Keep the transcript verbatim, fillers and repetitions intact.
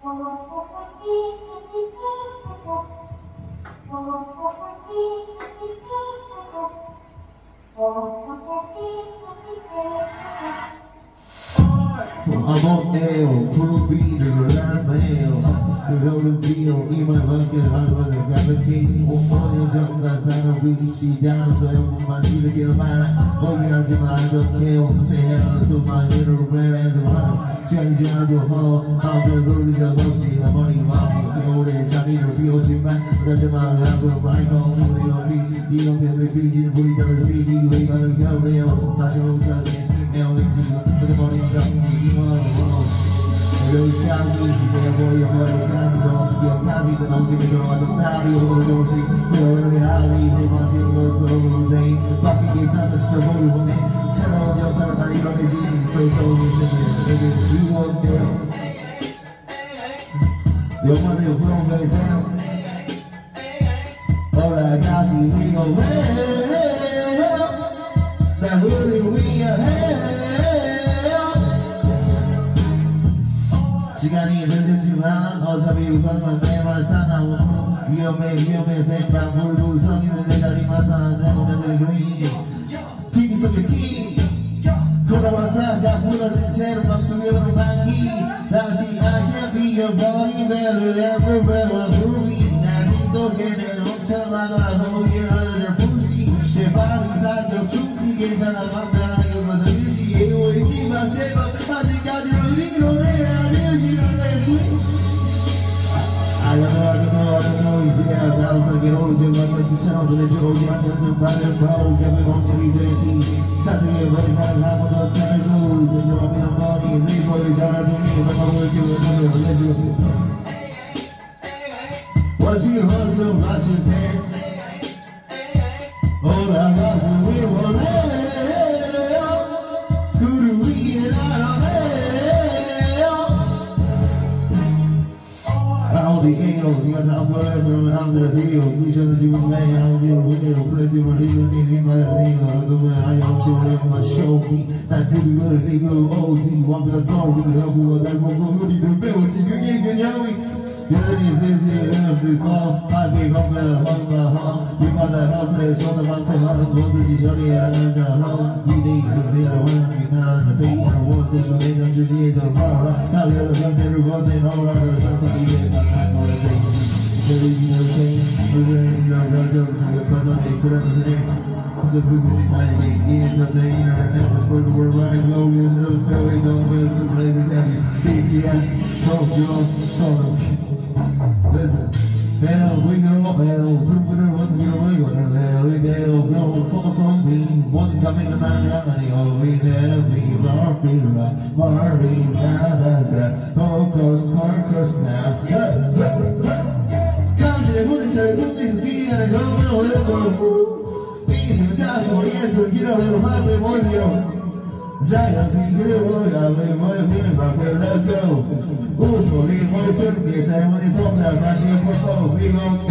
I'm on L, crew beater, I'm L. Go to deal, in my bucket, hard work, got the key. One morning, jump that time of week, she down, so I'm my need to get a man. Walking out to my don't kill, say hello to my little red and the one. Change out the hall, I'm the road is a lousy, I'm only mommy, the old age, I need a real shit man. That's my love, my home, you know, you don't get me beating, we don't be, we gotta go real. National cousin, email into you, but the morning, don't be one. Rồi cao gì thì sẽ vô yêu người một ca gì đó thì kiểu cao gì tận ông gì mình còn nói tận ta đi ô tô trong sinh rồi rồi hai đi thì mà xin lỗi rồi rồi đây bắt cái gì sao cho vô được hôm nay sao đâu cho sao ta đi nói gì sâu sâu như thế này để để đi vô được điều mà điều không về sao đâu là cao gì mình còn về ta hứa điều mình 시간이 흘렀지만 어차피 우선은 내 말 사나워 위험해 위험해 생각 물고 성인은 내 자리만 사는 내 오늘들의 그림 티비 속에 티 돌아와서 다 무너진 채로 막 수면으로 반기 다시 I can't be your body better ever ever movie 아직도 걔네 엄청나가 너의 어들 부시 내 발이 사겨 죽지 괜찮아 맘 편하게 웃어서 일시에 오이지만 제발 아직까지는 우리로 내야 I don't know, I don't know, I don't know, easy as I was like, oh, they want like the sound of the door, yeah, I'm gonna buy them, bro, get me home to the dirty. Saturday, but if I have one of the time to go, there's no bit of money, and they boy, they're trying to do me, but I'm working with them, let's do it. What's your husband, watch his hands? Oh, I got you, we will hell. Who do we get out of hell? The A O, you got the upper as well as the video. You should have seen me, I don't deal with it. Pretty much, you don't see me, my name. I'm the man, I am sure they're gonna show me. That could be good, they go O Z. One plus all, we can help you with that. We'll go to the bill, she can get good, young. You're the business, you're the call. I gave up the home, the home. You got that house, they show the house, they want to go to the journey. I know the home. We need to see the one, we not on the thing. I want to show me, don't you need to follow. Now you're the one, they're going to know, that's what you get. There is no change, we're in the road, because I'm a good at the day. It's a good music night, in the day, and that's where we're riding low, you're still going, don't miss the play with heavy. B T S, so Joe, so listen, hell, we go up, hell, group with her, what we go, we go, hell, we go, no, focus on me, one coming to my family, oh, we have me, Barbie, Barbie, da da da, focus, focus now, yeah, yeah, yeah. 잘 꿈에서 기한에 정말 어렵고 이승 자초에서 길어요 하늘 몰려 자연스레 그려야 왜 뭐에 비는 밖을 내고 우소리 모습이 세원이 손을 같이 보고 We gon'